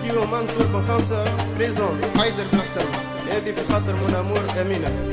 استوديو منصور بن خمسة، بريزون حيدر بن حسن. هذه في خاطر من امور امينه.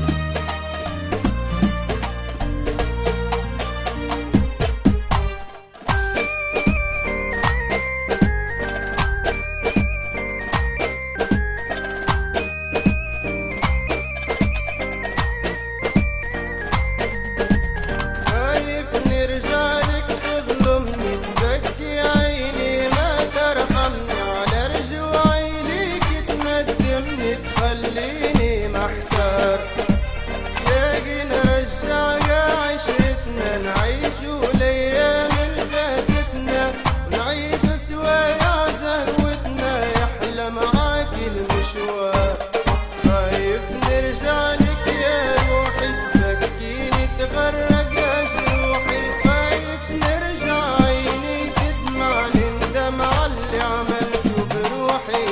خليني محتار شاقي نرجع عشرتنا نعيشوا الايام اللي فاتتنا ونعيد سوا يا زهوتنا يحلى معاك المشوار. خايف نرجع لك يا روحي تبكيني تغرق جروحي، خايف نرجع عيني تدمع نندم على اللي عملته بروحي.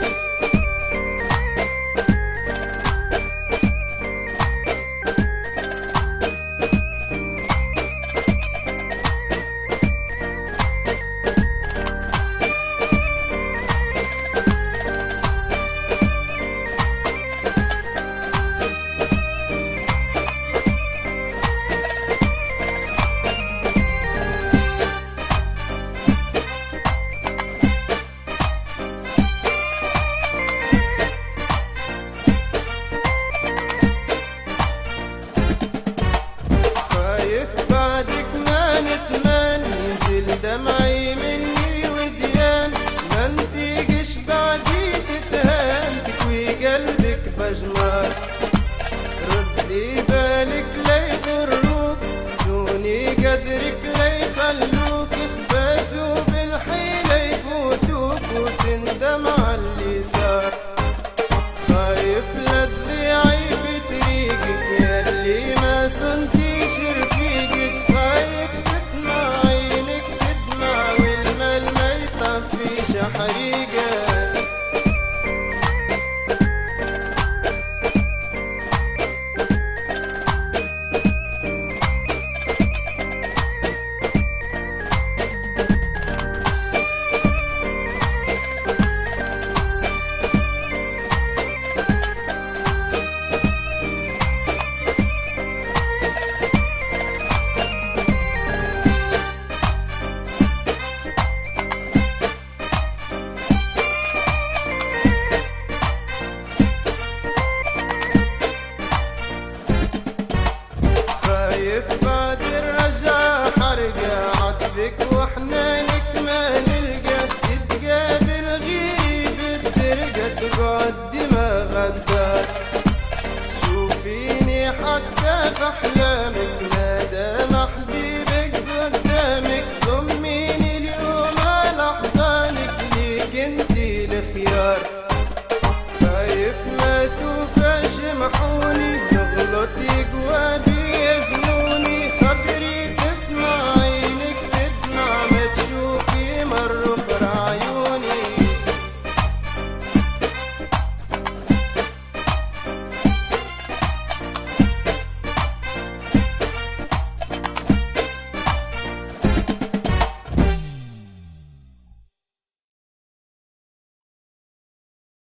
بعدك ما نتمنى ينزل دمعي مني وديان، ما انتيجش بعدي تتهان تكوي قلبك بجمال. ردي بالك لا يغروك سوني قدرك لا يخلوك يخبثوا بالحيلة يفوتوك وتندم على اللي صار. خايف لا تضيعي في طريقك ياللي ما صنتيش رفيقك، خايف تدمع عينك تدمع والمال ما يطفيش حريقك. بعد الرجع حرقة عطفك وحنانك ما نلقى، تتقابل غيري بالدرقة تقعد ما غدار. شوفيني حتى في أحلامك